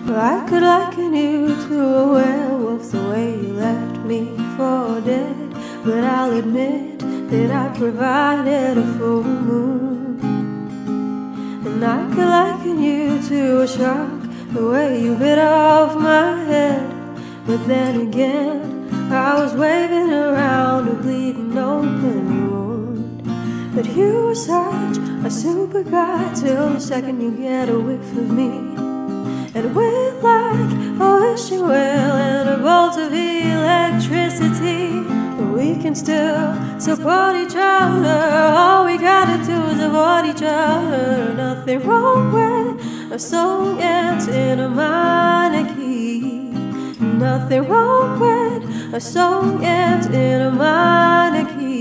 I could liken you to a werewolf, the way you left me for dead. But I'll admit that I provided a full moon. And I could liken you to a shark, the way you bit off my head. But then again, I was waving around a bleeding open wound. But you were such a super guy till the second you get a whiff of me. And we're like a wishing well and a bolt of electricity. But we can still support each other. All we gotta do is avoid each other. Nothing wrong when a song ends in a minor key. Nothing wrong when a song ends in a minor key.